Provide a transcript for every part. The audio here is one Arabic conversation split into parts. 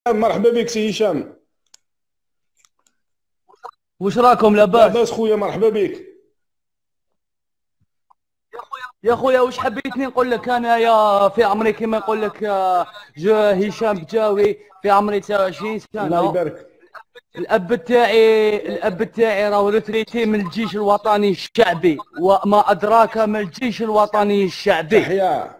مرحبا بك سي هشام. وش راكم لاباس؟ لاباس خويا، مرحبا بك. يا خويا وش حبيتني نقول لك انا يا في عمري كما نقول لك هشام بجاوي في عمري 29 الله سنه. يبارك. الاب تاعي راهو ريتريتي من الجيش الوطني الشعبي، وما ادراك ما الجيش الوطني الشعبي. تحيا.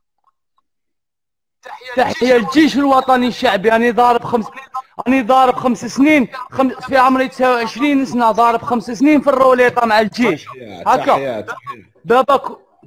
تحية الجيش الوطني الشعبي. أنا ضارب 5 سنين، في عمري 29 سنة، ضارب 5 سنين في الروليطة مع الجيش. تحيا هكا تحيا تحيا. بابا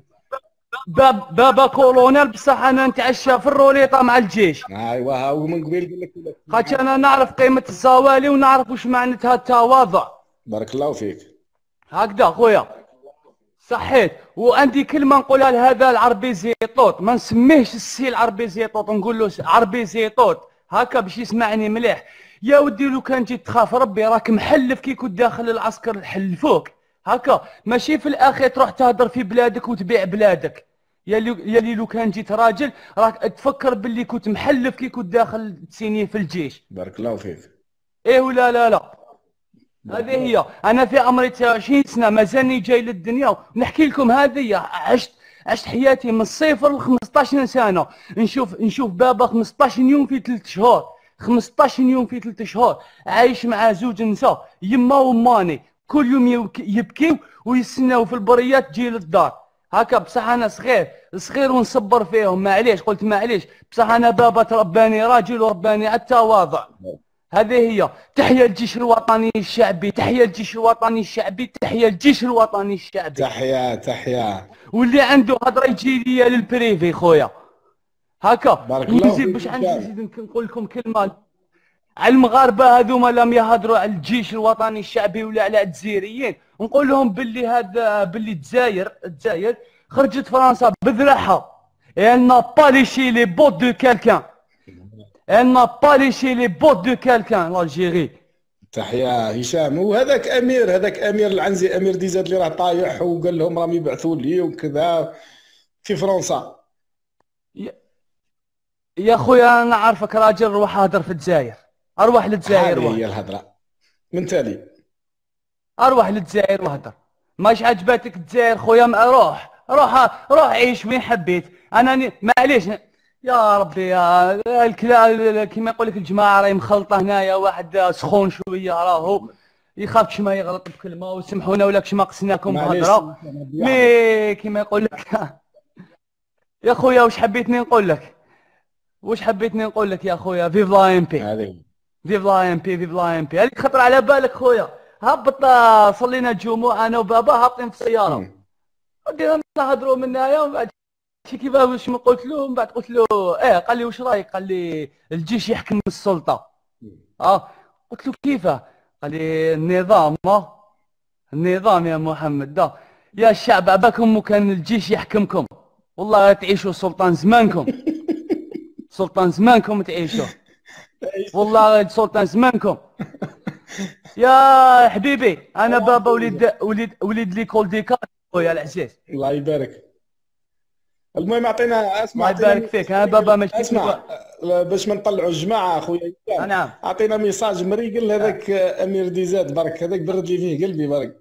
بابا كولونيل، بصح أنا نتعشى في الروليطة مع الجيش. ايوا ها هو من قبيل قال لك خاطر أنا نعرف قيمة الزوالي ونعرف وش معناتها التواضع. بارك الله فيك. هكذا خويا صحيت. وعندي كلمه نقولها لهذا العربي زيطوط، ما نسميهش السي العربي زيطوط، نقول له عربي زيطوط هكا باش يسمعني مليح. يا ودي لو كان جيت تخاف ربي راك محلف كي كنت داخل العسكر حلفوك هكا، ماشي في الاخير تروح تهدر في بلادك وتبيع بلادك. يا لي لو كان جيت راجل راك تفكر باللي كنت محلف كي كنت داخل تسيني في الجيش. بارك الله فيك. ايه ولا لا لا؟ بارك هذه الله هي. انا في عمري 29 سنه مازالني جاي للدنيا ونحكي لكم هذه. عشت حياتي من الصفر ل 15 سنه. نشوف بابا 15 يوم في 3 شهور، 15 يوم في 3 شهور عايش مع زوج نساء، يما وماني، كل يوم يبكيو ويستناو في البريات تجي للدار هكا. بصح انا صغير ونصبر فيهم، معليش قلت معليش، بصح انا بابا ترباني راجل ورباني على التواضع. هذه هي. تحيا الجيش الوطني الشعبي، تحيا الجيش الوطني الشعبي، تحيا الجيش الوطني الشعبي. تحيا تحيا. واللي عنده هضره يجي لي للبريفي خويا هكا. بارك الله ونزيد فيك باش عندي هشام. نزيد نقول لكم كلمه على المغاربه هذوما لم يهضروا على الجيش الوطني الشعبي ولا على الجزائريين. نقول لهم باللي باللي الجزائر خرجت فرنسا بذرعها. Elle n'a pas léché les bottes de quelqu'un. Elle n'a pas léché les bottes de quelqu'un, l'Algérie. تحيا هشام. وهذاك امير، هذاك امير العنزي، امير ديزاد اللي راه طايح وقال لهم راهم يبعثوا لي وكذا في فرنسا. يا يا خويا انا عارفك راجل، روح هدر في الجزائر، اروح للجزائر هذه هي وهدر. الهضره من تالي. اروح للجزائر وهدر. ماش عجبتك الجزائر خويا، روح عيش وين حبيت. انا معليش يا ربي، يا الكلام كيما يقول لك الجماعه راهي مخلطه هنايا، واحد سخون شويه راهو يخافش ما يغلط بكلمه، وسمحونا ولا كش ما قسناكم معليش بهضره. مي كيما يقول لك يا خويا وش حبيتني نقول لك يا خويا؟ فيف لا ام بي، هذه. فيف لا ام بي، فيف لا ام بي. هذيك خطر على بالك خويا. هبط صلينا الجمعة انا وبابا هابطين في السيارة، ودينا نهضروا من هنايا، ومن بعد شي كيفاش ما قلت له، من بعد قلت له ايه، قال لي واش رايك؟ قال لي الجيش يحكم السلطة. قلت له كيفاه؟ قال لي النظام، النظام يا محمد دا. يا الشعب عباكم كان الجيش يحكمكم والله تعيشوا سلطان زمانكم، سلطان زمانكم تعيشوا والله، سلطان زمانكم. يا حبيبي انا بابا وليد ليكول ديكار خويا العزيز. الله يبارك. المهم اعطينا، اسمع، الله يبارك فيك. انا بابا ماشي اسمع، باش ما نطلعوا الجماعه اخويا هشام. نعم. اعطينا ميساج مريقل هذاك امير ديزاد برك، هذاك برد لي فيه قلبي برك.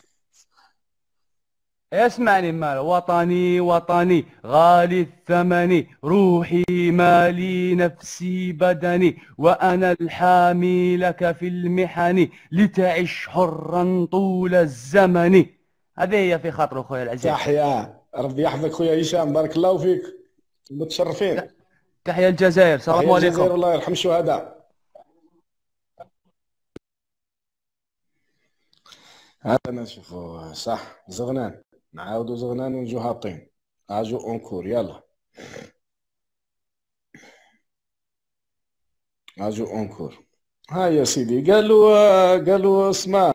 اسمعني، مال وطني وطني غالي الثمن، روحي مالي نفسي بدني، وأنا الحامي لك في المحن، لتعش حرا طول الزمن. هذه هي في خاطر خويا العزيز. تحيا، ربي يحفظك خويا هشام، بارك الله فيك، متشرفين. تحيا الجزائر، السلام تحيا عليكم. الجزائر، الله يرحم الشهداء. هذا نشوفوا صح زغنان، نعاودوا زغنان ونجو هابطين. اجو اونكور، يلا اجو اونكور. هاي يا سيدي، قالوا اسمع.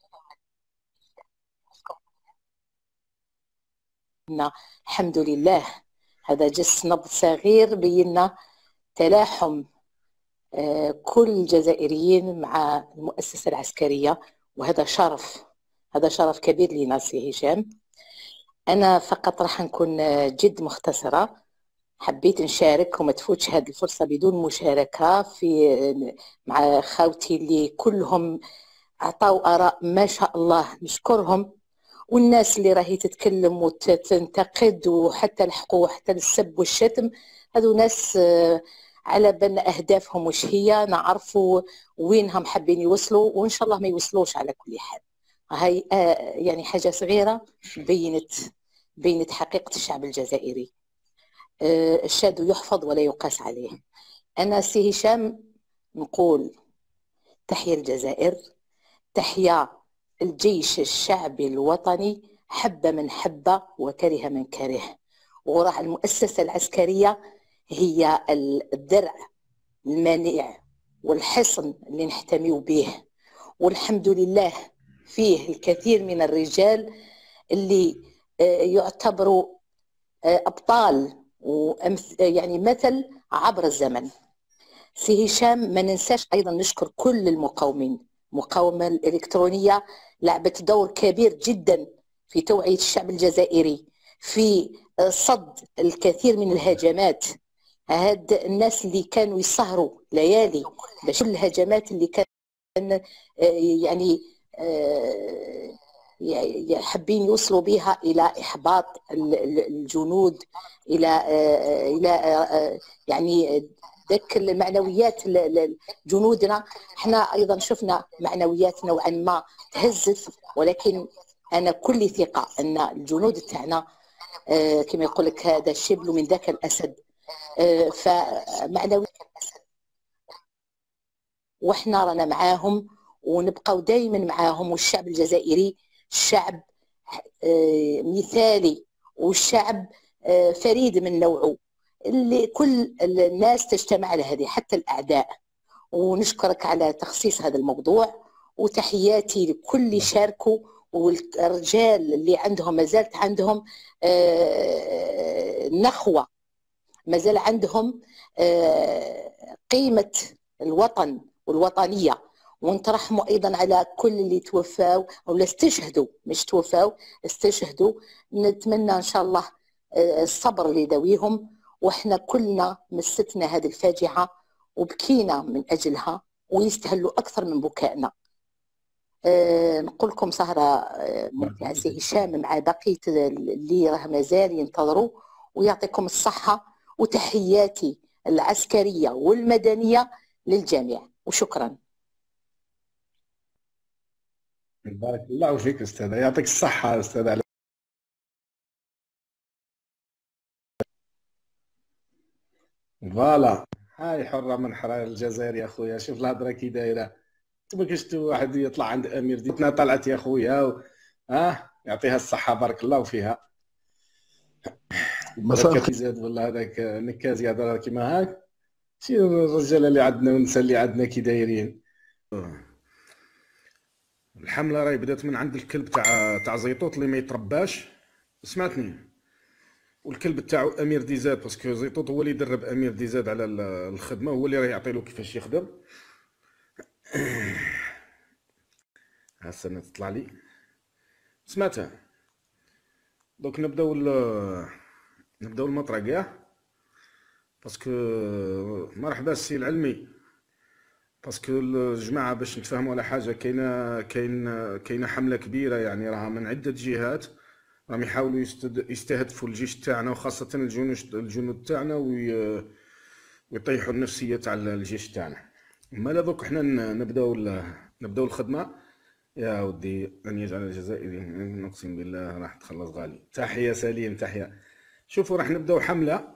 الحمد لله. هذا جس نبض صغير بينا تلاحم كل الجزائريين مع المؤسسة العسكرية، وهذا شرف، هذا شرف كبير لنا سي هشام. أنا فقط راح نكون جد مختصرة حبيت نشارك وما تفوتش هذه الفرصة بدون مشاركة مع خاوتي اللي كلهم عطاو آراء ما شاء الله، نشكرهم. والناس اللي راهي تتكلم وتنتقد وحتى الحقوا حتى السب والشتم، هذو ناس على بالنا أهدافهم وش هي، نعرفوا وينهم حابين يوصلوا، وإن شاء الله ما يوصلوش على كل حال. هاي يعني حاجة صغيرة بينت حقيقة الشعب الجزائري. الشاد يحفظ ولا يقاس عليه. أنا سي هشام نقول تحيا الجزائر، تحيا الجيش الشعبي الوطني، حب من حب وكره من كره. وراح المؤسسة العسكرية هي الدرع المانع والحصن اللي نحتمي به، والحمد لله فيه الكثير من الرجال اللي يعتبروا أبطال يعني مثل عبر الزمن. سي هشام ما ننساش أيضا نشكر كل المقاومين. المقاومة الإلكترونية لعبت دور كبير جدا في توعية الشعب الجزائري، في صد الكثير من الهجمات. هاد الناس اللي كانوا يسهروا ليالي باش كل الهجمات اللي كان يعني حابين يوصلوا بها الى احباط الجنود، الى يعني ذاك المعنويات جنودنا. احنا ايضا شفنا معنويات نوعا ما تهزت، ولكن انا كل ثقه ان الجنود تاعنا كما يقول لك هذا الشبل من ذاك الاسد، فمعنويات واحنا رانا معاهم ونبقاو دائما معاهم. والشعب الجزائري شعب مثالي والشعب فريد من نوعه، اللي كل الناس تجتمع على هذه حتى الأعداء. ونشكرك على تخصيص هذا الموضوع، وتحياتي لكل اللي شاركوا، والرجال اللي عندهم مازالت عندهم نخوة، مازال عندهم قيمة الوطن والوطنية. ونترحموا أيضا على كل اللي توفاوا أو استشهدوا، مش توفاوا استشهدوا. نتمنى إن شاء الله الصبر لذويهم. وإحنا كلنا مستنا هذه الفاجعة وبكينا من أجلها، ويستهلوا أكثر من بكائنا. نقول لكم سهرة ممتعة سي هشام مع بقية اللي راه مازال ينتظروا، ويعطيكم الصحة. وتحياتي العسكرية والمدنية للجميع، وشكرا. بارك الله فيك استاذ، يعطيك الصحة استاذ. فوالا هاي حرة من حرائر الجزائر يا خويا. شوف الهضرة كي دايرة، انتما كشفتوا واحد يطلع عند امير ديتنا طلعت يا خويا يعطيها الصحة بارك الله فيها. هذاك زاد والله هذاك نكاز يهضر كيما هاك. شي الرجال اللي عندنا والنساء اللي عندنا كي دايرين. الحمله راهي بدات من عند الكلب تاع زيطوط اللي ما يترباش، سمعتني، والكلب تاعو امير ديزاد، باسكو زيطوط هو اللي يدرب امير ديزاد على الخدمه، هو اللي راه يعطي له كيفاش يخدم. ها السنه تطلع لي سمعتها. دوك نبداو المطرق ياه، باسكو مرحبا السي العلمي. باسكو الجماعه باش نتفاهموا على حاجه، كاينه حمله كبيره يعني راها من عده جهات، راهم يحاولوا يستهدفوا الجيش تاعنا، وخاصه الجنود تاعنا، ويطيحوا النفسيه تاع الجيش تاعنا. مالا دوك حنا نبداو الخدمه. يا ودي ان يجعل الجزائري، نقسم بالله راح تخلص غالي. تحيه سليم تحيه. شوفوا راح نبداو حمله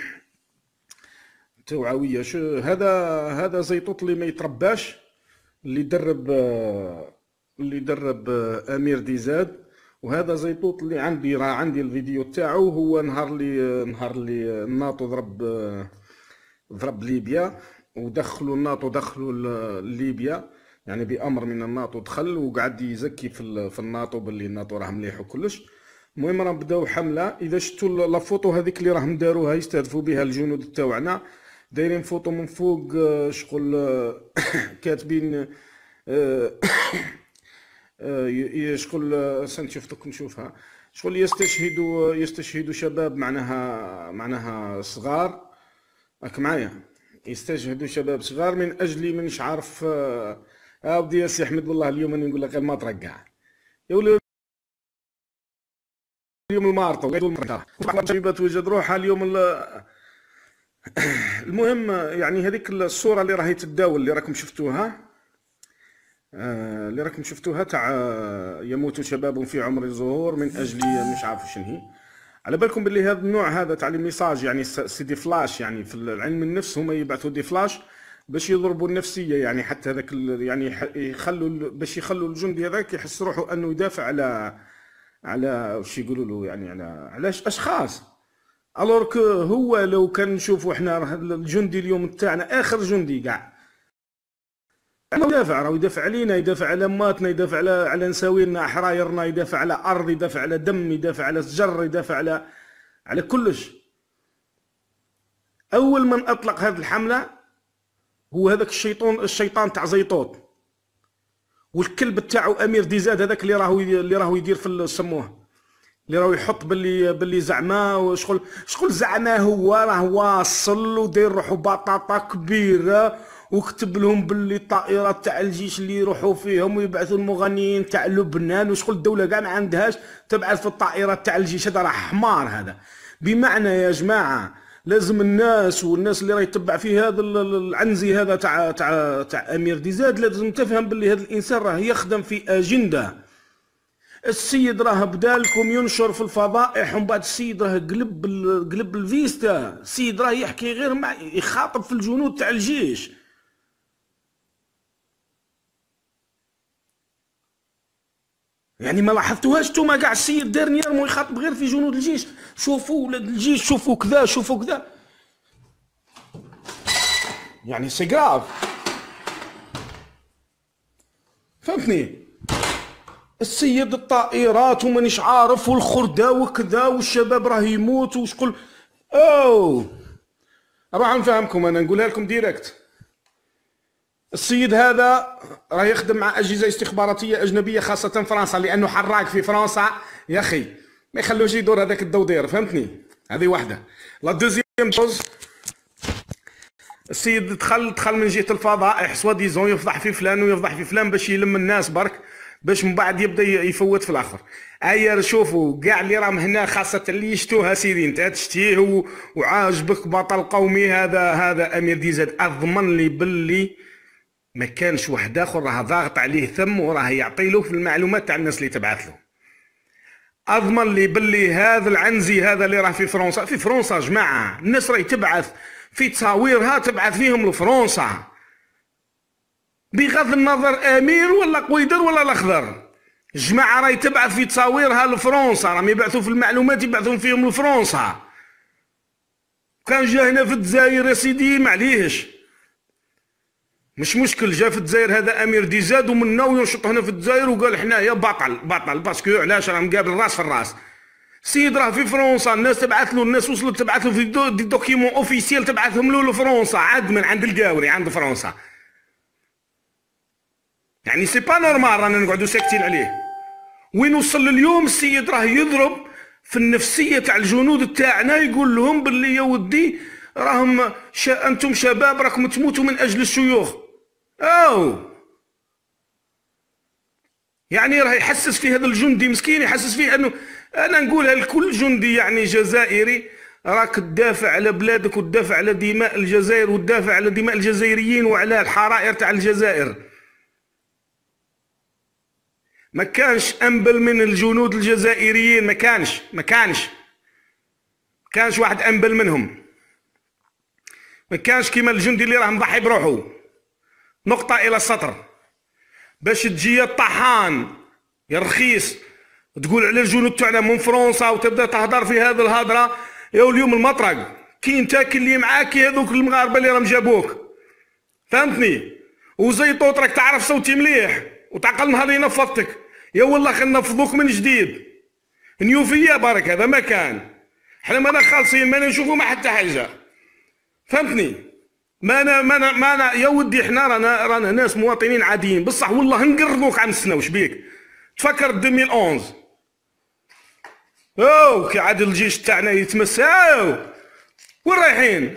توعويه. هذا زيطوط اللي ما يترباش، اللي درب امير ديزاد. وهذا زيطوط اللي عندي الفيديو تاعو. هو نهار اللي الناطو ضرب ليبيا، ودخلوا الناطو ليبيا، يعني بامر من الناطو دخل وقعد يزكي في الناطو باللي الناطو راه مليح وكلش. المهم راه بداو حمله. اذا شفتوا لا فوتو هذيك اللي راهم داروها يستهدفوا بها الجنود تاعنا، دايرين فوتو من فوق شغل كاتبين شغل سنشوف دوك نشوفها، شغل يستشهدوا شباب معناها صغار، راك معايا، يستشهدوا شباب صغار من اجل مانيش عارف. ودي يا سي احمد والله اليوم انا نقول لك غير ما ترقع يا ولد، اليوم المارطه توجد روحها اليوم المهم يعني هذيك الصوره اللي راهي تداول اللي راكم شفتوها تاع يموت شباب في عمر الزهور من اجل مش عارف شنو هي. على بالكم باللي هذا النوع هذا تاع الميساج يعني سي دي فلاش، يعني في علم النفس هما يبعثوا دي فلاش باش يضربوا النفسيه، يعني حتى هذاك يعني باش يخلوا الجندي هذاك يحس روحه انه يدافع على واش يقولوا له، يعني على اشخاص. الورك هو لو كان نشوفوا احنا الجندي اليوم تاعنا اخر جندي كاع راهو يدافع علينا، يدافع على اماتنا، يدافع على نساوينا حرايرنا، يدافع على ارض، يدافع على دم، يدافع على شجر، يدافع على كلش. اول من اطلق هذه الحمله هو هذاك الشيطان تاع زيطوط، والكلب تاعو امير ديزاد هذاك اللي راهو يدير في سموه، اللي راهو يحط باللي زعما شغل زعما هو راه واصل وداير روحو بطاطا كبيره، وكتب لهم باللي الطائرات تاع الجيش اللي يروحوا فيهم ويبعثوا المغنيين تاع لبنان، وشغل الدوله كاع ما عندهاش تبعث في الطائرات تاع الجيش. هذا راه حمار هذا. بمعنى يا جماعه لازم الناس اللي راهي تتبع فيه هذا العنزي هذا تاع امير ديزاد لازم تفهم باللي هذا الانسان راه يخدم في اجنده. السيد راه بدالكم ينشر في الفضائح، ومن بعد السيد راه قلب الفيستا، السيد راه يحكي غير يخاطب في الجنود تاع الجيش. يعني ما لاحظتوهاش نتوما كاع السيد ديرنيير مو يخاطب غير في جنود الجيش؟ شوفوا ولاد الجيش، شوفوا كذا شوفوا كذا، يعني سي غراف، فهمتني؟ السيد الطائرات ومانيش عارف والخردة وكذا والشباب راه يموت وشكل. راح نفهمكم، انا نقولها لكم ديريكت. السيد هذا راه يخدم مع اجهزه استخباراتيه اجنبيه خاصه فرنسا، لانه حراك في فرنسا يا اخي، ما يخلوش يدور هذاك الدودير، فهمتني؟ هذه واحده. لا دوزيام شوز، السيد دخل من جهه الفضائح سوا ديزون يفضح في فلان ويفضح في فلان باش يلم الناس برك، باش من بعد يبدا يفوت في الاخر. ايا شوفوا كاع اللي راهم هنا خاصه اللي يشتوها سيدي انت تشتيه وعاجبك بطل قومي هذا امير ديزاد، اضمن لي باللي ما كانش واحد اخر راه ضاغط عليه ثم وراه يعطي له في المعلومات تاع الناس اللي تبعث له. اضمن لي باللي هذا العنزي هذا اللي راه في فرنسا جماعه، الناس راهي تبعث في تصاويرها تبعث فيهم لفرنسا، بغض النظر امير ولا قويدر ولا الاخضر، الجماعه راهي تبعث في تصاويرها لفرنسا، راهم يبعثوا في المعلومات يبعثون فيهم لفرنسا. كان جا هنا في الجزائر يا سيدي معليش مش مشكل، جا في الجزائر هذا امير ديزاد ومنا وينشط هنا في الجزائر وقال حنايا بطل باسكو علاش راه مقابل راس في الراس. السيد راه في فرنسا، الناس تبعث له، الناس وصلت تبعث له في دي دوكيمون اوفيسيال تبعثهم له لفرنسا، عاد من عند القاوري عند فرنسا. يعني سي با نورمال رانا نقعدو ساكتين عليه. وين وصل اليوم السيد راه يضرب في النفسيه تاع الجنود تاعنا، يقول لهم باللي يا ودي راهم انتم شباب راكم تموتوا من اجل الشيوخ. يعني راه يحسس في هذا الجندي مسكين، يحسس فيه انه، انا نقولها لكل جندي يعني جزائري، راك تدافع على بلادك وتدافع على دماء الجزائر وتدافع على دماء الجزائريين وعلى الحرائر تاع الجزائر. ما كانش انبل من الجنود الجزائريين، ما كانش واحد انبل منهم، ما كانش كيما الجندي اللي راه مضحي بروحو. نقطة إلى السطر. باش تجي الطحان يا رخيص تقول على الجنود تاعنا من فرنسا وتبدا تهضر في هذه الهضره، يا اليوم المطرق كي انت كي اللي معاك هذوك المغاربه اللي راهم جابوك، فهمتني؟ وزيطوط راك تعرف صوتي مليح وتعقل نهار ينفضتك، يا والله خلينا نفضوك من جديد. نيوفيه برك هذا ما كان، حنا مانا خالصين، مانا نشوفوا ما حتى حاجه، فهمتني؟ ما انا يا ودي حنا رانا ناس مواطنين عاديين بصح، والله نقربوك عن السنه. واش بيك تفكر 2011 او كي عاد الجيش تاعنا يتمساو، وين رايحين؟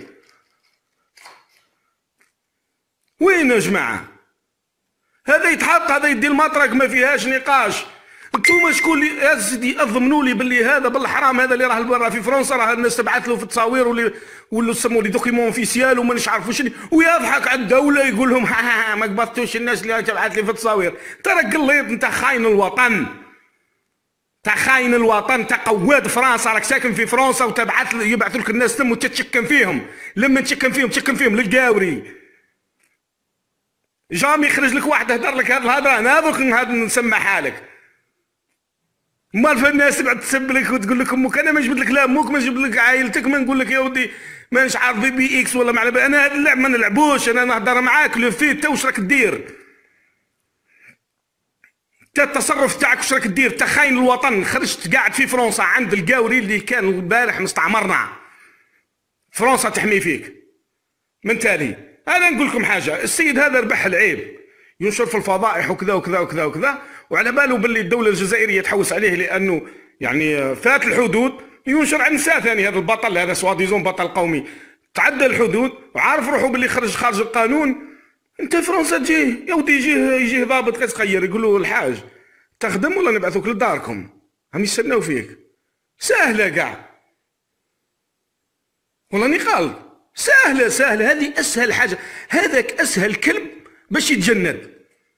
وين يا جماعه؟ هذا يتحط، هذا يدي المطرق ما فيهاش نقاش. انتوما شكون اللي يا سيدي اضمنوا لي باللي هذا بالحرام، هذا اللي راه برا في فرنسا راه الناس تبعث له في التصاوير ولا يسموا لي دوكيمون اوفيسيال وما نعرفوا شنو، ويضحك على الدوله يقول لهم ها ما قبضتوش الناس اللي تبعث لي في التصاوير. انت راك قليط، انت خاين الوطن، انت خاين الوطن، انت قواد فرنسا، راك ساكن في فرنسا وتبعث يبعثوا لك الناس تم وتتشكن فيهم. لما تشكن فيهم للقاوري جامي يخرج لك واحد هدر لك هاد الهضره، انا هذوك نسمع حالك. مال في الناس تبعد تسب لك وتقول لك امك، انا ما نجبد لك لا امك ما نجبد لك عائلتك، ما نقول لك يا ودي ما نش عارف بي اكس ولا مع انا هاد اللعب ما نلعبوش، انا نهضر معاك لو في انت واش راك دير، انت التصرف تاعك واش راك دير، انت خاين الوطن. خرجت قاعد في فرنسا عند القاوري اللي كان البارح مستعمرنا، فرنسا تحمي فيك. من تالي انا نقول لكم حاجه، السيد هذا ربح العيب ينشر في الفضائح وكذا وكذا وكذا وكذا، وعلى باله باللي الدوله الجزائريه تحوس عليه لانه يعني فات الحدود، ينشر عن نساء ثاني. هذا البطل هذا سواديزون بطل قومي تعدى الحدود وعارف روحه باللي خارج القانون. انت فرنسا تجي يا ودي يجيه ضابط كتخير يقول له الحاج تخدم ولا نبعثوك لداركم، هم يستناو فيك. سهله كاع والله نقال، سهله هذه اسهل حاجه. هذاك اسهل كلب باش يتجند،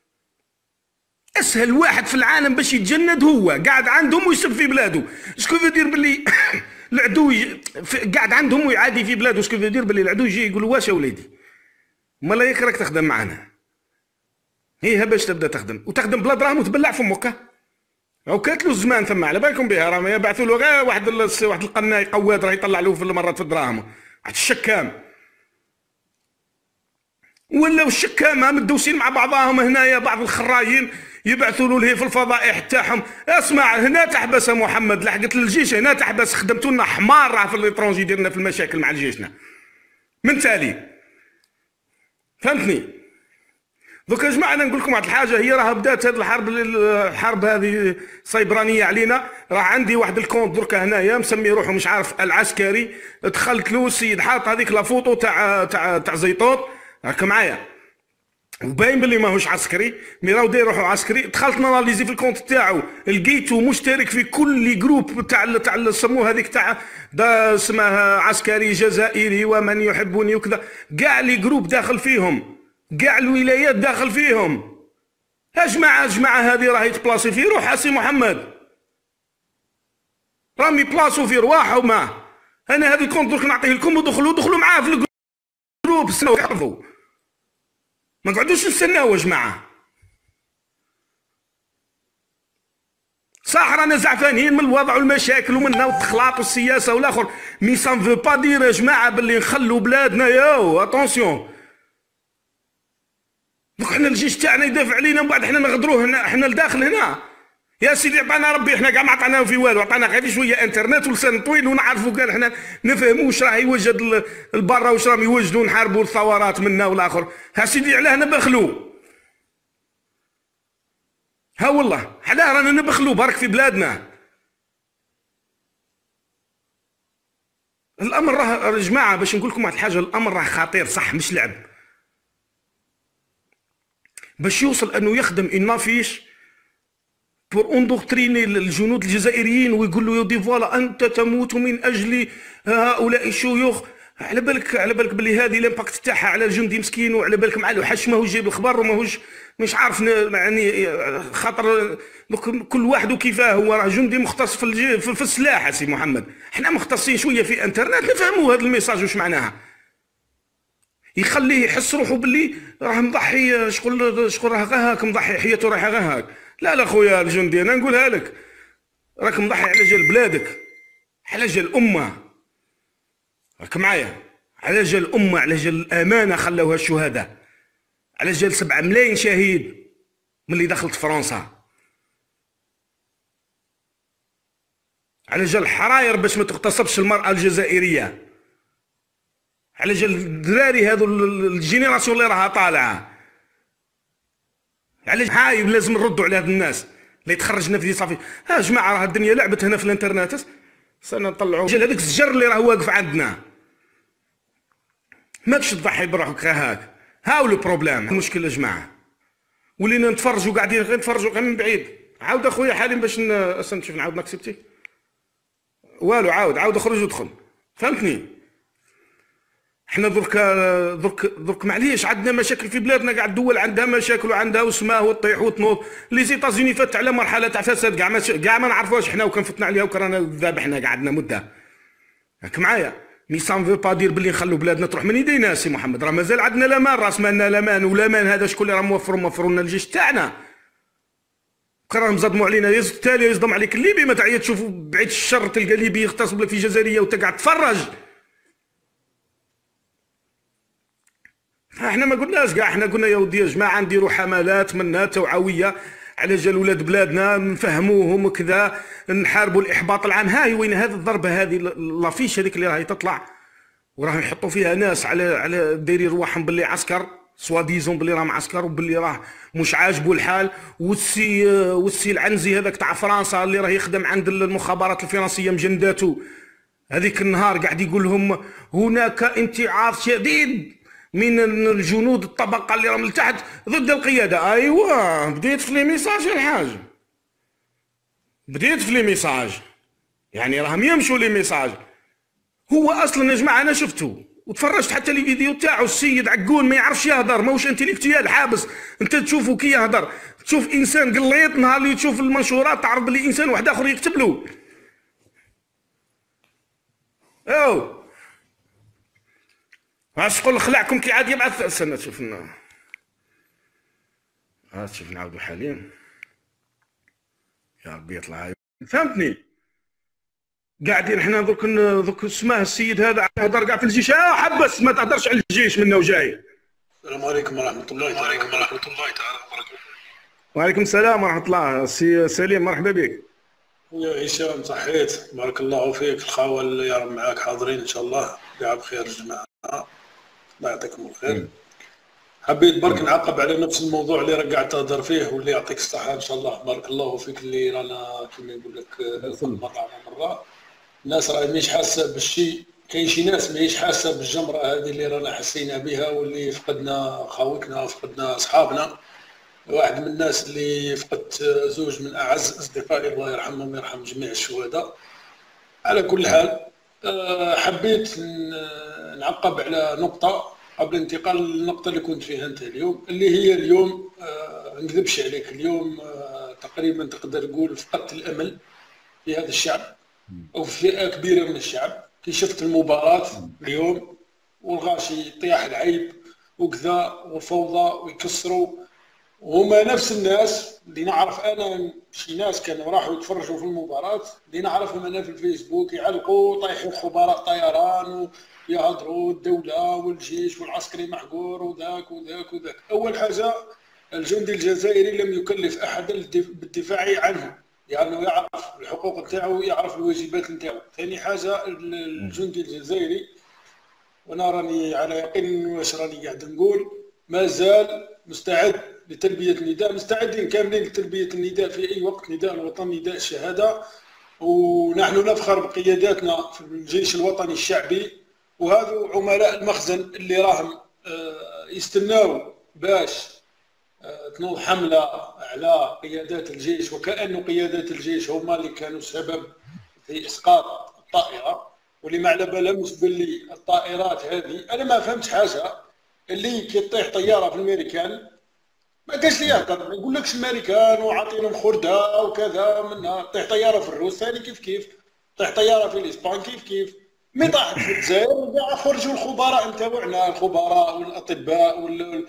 اسهل واحد في العالم باش يتجند هو قاعد عندهم ويسب في بلاده. شكون يدير باللي العدو قاعد عندهم ويعادي في بلاده؟ شكون يدير باللي العدو يجي يقول واش يا وليدي مالا ياك راك تخدم معنا، هي باش تبدا تخدم وتخدم بلا دراهم وتبلع فمك. او كانت له الزمان ثم على بالكم بها، راه يبعثوا له غير واحد القناي قواد راه يطلع له في المرات في الدراهم، واحد الشكام ولا الشكامه مدوسين مع بعضهم هنايا. بعض الخرايين يبعثوا له في الفضائح تاعهم، اسمع هنا تحبس يا محمد، لحقت للجيش هنا تحبس، خدمتوا لنا حمار راه في الاترونجي ديرنا في المشاكل مع جيشنا. من تالي فهمتني؟ دوك يا جماعه انا نقول لكم واحد الحاجه، هي راه بدات هذه الحرب هذه سيبرانيه علينا. راه عندي واحد الكونت دركا هنايا مسمي روحه مش عارف العسكري، دخلت له السيد حاط هذيك لا فوطو تاع زيطوط راك معايا، وباين باللي ماهوش عسكري مي راهو داير روحو عسكري. دخلت ناناليزي في الكونت تاعو لقيتو مشترك في كل جروب تاع سموه هذيك تاع اسمها عسكري جزائري ومن يحبني وكذا، كاع لي جروب داخل فيهم، كاع الولايات داخل فيهم. يا جماعه هذه راهي تبلاصي في روحها سي محمد، راهم يبلاصوا في رواحهم. ما انا هذه الكونت درك نعطيه لكم ودخلوا معاه في الجروب، استناو ما نقعدوش نستناو يا جماعه. صح رانا زعفانين من الوضع والمشاكل ومنها والتخلاط والسياسه والاخر، مي سان فو با دير يا جماعه باللي نخلوا بلادنا. ياو اتونسيون، دوك حنا الجيش تاعنا يدافع علينا ومن بعد حنا نغدروه هنا، حنا لداخل هنا. يا سيدي عطانا ربي، حنا كاع ما عطاناه في والو، عطانا غير شويه انترنت ولسان طويل ونعرفوا كاع حنا نفهموا واش راه يوجد البرا واش راهم يوجدوا، نحاربوا الثورات منا والاخر. ها سيدي علاه نبخلوا، ها والله علاه رانا نبخلوا برك في بلادنا. الامر راه يا جماعه باش نقول لكم واحد الحاجه، الامر راه خطير صح مش لعب. باش يوصل انه يخدم النافيش بور اندوكتريني الجنود الجزائريين ويقول له يودي فوالا انت تموت من اجل هؤلاء الشيوخ. على بالك باللي هذه الامباكت تاعها على الجندي مسكين، وعلى بالك مع الوحش ماهوش جايب الخبر وماهوش مش عارف يعني خاطر كل واحد وكيفاه هو، راه جندي مختص في السلاح. سي محمد احنا مختصين شويه في انترنت نفهموا هذا الميساج واش معناها، يخليه يحس روحه باللي راه مضحي. شغل راه غا هاك مضحي حياته رايحه غا هاك. لا خويا الجندي انا نقولها لك، راك مضحي على جال بلادك، على جال الامه، راك معايا، على جال الامه، على جال الامانه خلوها الشهداء، على جال 7 ملايين شهيد من اللي دخلت فرنسا، على جال الحراير باش ما تغتصبش المراه الجزائريه، على جال الدراري هذو الجينيراسيون اللي راها طالعه، على حايب لازم نردوا على هاد الناس، اللي تخرجنا في صافي. ها جماعه راه الدنيا لعبت هنا في الانترنت، سنطلعوا جل هذاك الزجر اللي راه واقف عندنا. ماكش تضحي بروحك غير هاك. هاو لو بروبليم. المشكل يا جماعه ولينا نتفرجوا قاعدين غير نتفرجوا غير من بعيد. عاود اخويا حاليا باش نشوف نعاود نكسبتي والو. عاود اخرج ودخل، فهمتني؟ احنا درك معليش عندنا مشاكل في بلادنا، قاعد الدول عندها مشاكل وعندها وسماه وطيح وتنوض. لي زيتازوني فات على مرحله تاع فساد كاع ما نعرفوش حنا، وكان فتنا عليها وكرانا ذابحنا قعدنا مده. راك معايا؟ مي سان فو با دير باللي نخلوا بلادنا تروح من يدينا سي محمد. راه مازال عندنا الامان، راس مالنا الامان، والامان هذا شكون اللي راه موفروا لنا الجيش تاعنا. راهم مصدموا علينا، التالي يصدم عليك الليبي. ما تعيا تشوفوا بعيد الشر تلقى ليبي يغتصب لك في جزائريه وانت قاعد تتفرج. احنا ما قلناش كاع، احنا قلنا يا ودي يا جماعه نديروا حملات منا توعويه على جال ولاد بلادنا، نفهموهم كذا، نحاربوا الاحباط العام. هاي وين هذه الضربه هذه لافيش هذيك اللي راهي تطلع وراهم يحطوا فيها ناس على دايرين رواحهم باللي عسكر، سوا ديزون باللي راه معسكر وباللي راه مش عاجبه الحال. والسي العنزي هذاك تاع فرنسا اللي راه يخدم عند المخابرات الفرنسيه مجنداته، هذيك النهار قاعد يقول لهم هناك امتعاض شديد من الجنود الطبقه اللي راهم لتحت ضد القياده. ايوا بديت في لي ميساج الحاج، بديت في لي ميساج، يعني راهم يمشوا لي ميساج. هو اصلا يا جماعه انا شفته وتفرجت حتى لي فيديو تاعو. السيد عقون ما يعرفش يهضر، ماهوش انتليكتويال حابس. انت تشوفه كي يهضر تشوف انسان قليط، نهار اللي تشوف المنشورات تعرض بلي انسان واحد اخر يكتب له. او واش تقول خلعكم كي عاد يبعث. استنى تشوف شوف نعاودو حاليا يا ربي يطلع. فهمتني؟ قاعدين احنا دوك اسمه السيد هذا يهضر كاع في الجيش. حبس ما تهضرش على الجيش منه وجاي. السلام عليكم ورحمة الله تعالى وبركاته. وعليكم السلام ورحمة الله. سي سليم مرحبا بك. يا هشام صحيت، بارك الله فيك. الخاوة اللي يا رب معاك حاضرين ان شاء الله، كاع بخير الجماعة، الله يعطيكم الخير. حبيت برك نعقب على نفس الموضوع اللي راك قاعد تهضر فيه، واللي يعطيك الصحة ان شاء الله. بارك الله فيك. اللي رانا كما يقول لك مرة على مرة الناس راهي ماهيش حاسة بالشيء. كاين شي ناس ماهيش حاسة بالجمرة هذه اللي رانا حسينا بها، واللي فقدنا خاوتنا فقدنا اصحابنا. واحد من الناس اللي فقدت زوج من اعز اصدقائي، الله يرحمهم ويرحم جميع الشهداء. على كل حال حبيت نعقب على نقطة قبل الانتقال للنقطة اللي كنت فيها انت اليوم، اللي هي اليوم ما نكذبش عليك، اليوم تقريبا تقدر تقول فقدت الامل في هذا الشعب او في فئة كبيرة من الشعب. كي شفت المباراة اليوم والغاشي يطيح العيب وكذا وفوضى ويكسروا، وهما نفس الناس اللي نعرف انا، شي ناس كانوا راحوا يتفرجوا في المباراة اللي نعرفهم انا في الفيسبوك يعلقوا طايحوا خبراء طيران ويهضروا الدولة والجيش والعسكري محقور وذاك وذاك وذاك. اول حاجة الجندي الجزائري لم يكلف احدا بالدفاع عنه، لانه يعني يعرف الحقوق نتاعو ويعرف الواجبات نتاعو. ثاني حاجة الجندي الجزائري، وانا راني على يقين واش راني قاعد نقول، ما زال مستعد لتلبية النداء، مستعدين كاملين لتلبية النداء في أي وقت، نداء الوطن نداء الشهادة. ونحن نفخر بقياداتنا في الجيش الوطني الشعبي، وهذو عملاء المخزن اللي راهم يستناو باش تنوض حملة على قيادات الجيش، وكأنه قيادات الجيش هما اللي كانوا سبب في إسقاط الطائرة. واللي ما على بالهمش باللي الطائرات هذه، أنا ما فهمتش حاجة، اللي كي تطيح طيارة في الأمريكان ما كاش لي يهضر، ما يقولكش الامريكان وعاطينهم خردة وكذا منها. طيح طياره في الروس ثاني كيف طيح طياره في الاسبان كيف مي طاحت في الجزائر كاع خرجوا الخبراء نتاعنا، الخبراء والاطباء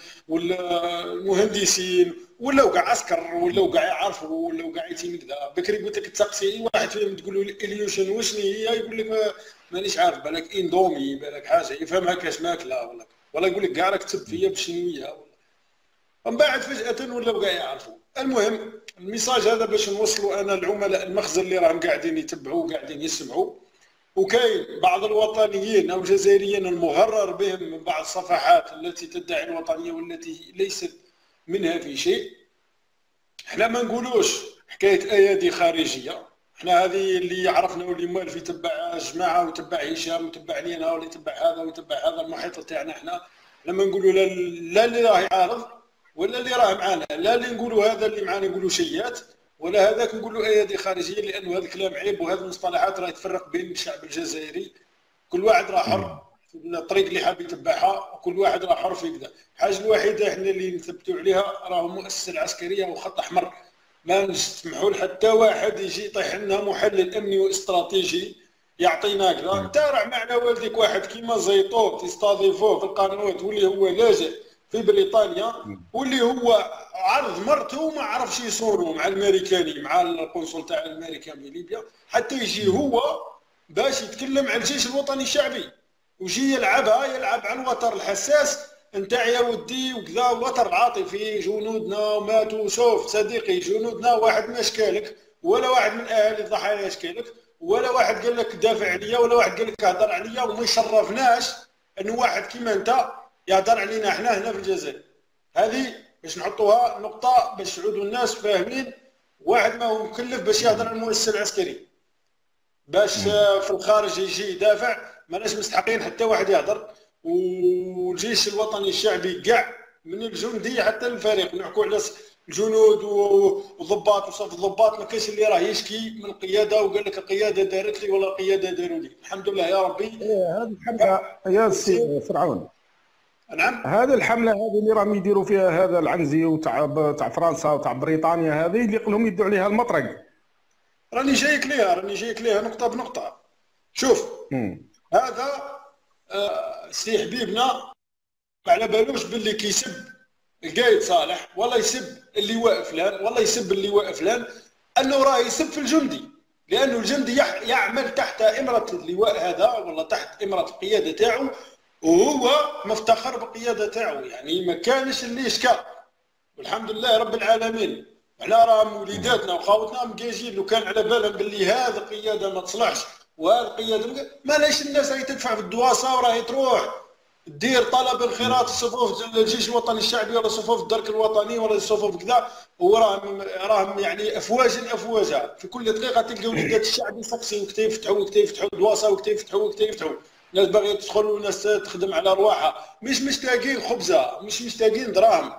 والمهندسين، ولاو كاع عسكر، ولاو كاع يعرفوا، ولاو كاع يتيم كذا. بكري قلت لك تسقسي اي واحد فيهم تقول له اليوشن وشني هي، يقول لك مانيش عارف، بالك اندومي، بالك حاجه يفهمها كاش ماكله، ولا يقول لك كاع راك تسب فيا بالشنويه. من بعد فجأة ولاو كاع يعرفوا. المهم الميساج هذا باش نوصلوا انا العملاء المخزن اللي راهم قاعدين يتبعوا وقاعدين يسمعوا. وكاين بعض الوطنيين او الجزائريين المغرر بهم من بعض الصفحات التي تدعي الوطنيه والتي ليست منها في شيء. حنا ما نقولوش حكايه ايادي خارجيه، حنا هذه اللي عرفنا واللي موالف يتبع جماعه ويتبع هشام ويتبع لينا ولا يتبع هذا ويتبع هذا المحيط تاعنا. حنا لما نقولوا لا اللي راه يعارض ولا اللي راه معنا، لا اللي نقولوا هذا اللي معنا نقولوا شيات، ولا هذاك نقولوا ايادي خارجيه، لانه هذا الكلام عيب، وهذه المصطلحات راه تفرق بين الشعب الجزائري. كل واحد راه حر في الطريق اللي حاب يتبعها، وكل واحد راه حر في كذا. الحاجه الوحيده احنا اللي نثبتوا عليها راه المؤسسه العسكريه وخط احمر، ما نسمحوا لحتى واحد يجي يطيح لنا محلل امني واستراتيجي يعطينا كذا. انت راه معنا والديك واحد كيما زيطوط يستضيفوه في القنوات واللي هو لاجئ في بريطانيا، واللي هو عرض مرته وما عرفش يصونوا مع الامريكاني، مع القنصل تاع الامريكان في ليبيا، حتى يجي هو باش يتكلم عن الجيش الوطني الشعبي، ويجي يلعب عن الوتر الحساس نتاع يا ودي وكذا، الوتر العاطفي، جنودنا وماتوا. شوف صديقي، جنودنا واحد ما شكالك، ولا واحد من اهالي الضحايا شكالك، ولا واحد قال لك دافع عليا، ولا واحد قال لك هضر عليا، وما يشرفناش انه واحد كيما انت يهضر علينا احنا هنا في الجزائر. هذه باش نحطوها نقطه باش يعودوا الناس فاهمين، واحد ما هو مكلف باش يهضر على المؤسسه العسكريه، باش في الخارج يجي يدافع، ماناش مستحقين حتى واحد يهضر. والجيش الوطني الشعبي كاع من الجندي حتى الفريق، نحكوا على الجنود وضباط وصف الضباط، ما كاينش اللي راه يشكي من القياده وقال لك القياده دارت لي ولا القياده داروا لي. الحمد لله يا ربي. هذه الحمله يا سي فرعون، نعم، هذه الحمله هذه اللي راهم يديروا فيها هذا العنزي وتاع فرنسا وتاع بريطانيا، هذه اللي يقولهم يدوا عليها المطرق. راني جايك ليها نقطه بنقطه. شوف هذا سي حبيبنا ما على بالوش باللي كيسب القايد صالح، ولا يسب اللواء فلان، ولا يسب اللواء فلان، انه راه يسب في الجندي، لانه الجندي يعمل تحت امره اللواء هذا ولا تحت امره القياده تاعو، وهو مفتخر بالقياده تاعو، يعني ما كانش اللي يشكى. والحمد لله رب العالمين. احنا راه وليداتنا وخاوتنا مكاجين، لو كان على بالهم باللي هذه القياده ما تصلحش وهذه القياده مالاش الناس راهي تدفع في الدواسه وراهي تروح دير طلب انخراط صفوف الجيش الوطني الشعبي ولا صفوف الدرك الوطني ولا صفوف كذا، وراهم يعني افواجا في كل دقيقه تلقى وليدات الشعب يسقسيو وقت يفتحوا دواسه، وقت يفتحوا ناس باغيه تدخل وناس تخدم على رواحها، مش مشتاقين خبزه، مش مشتاقين دراهم،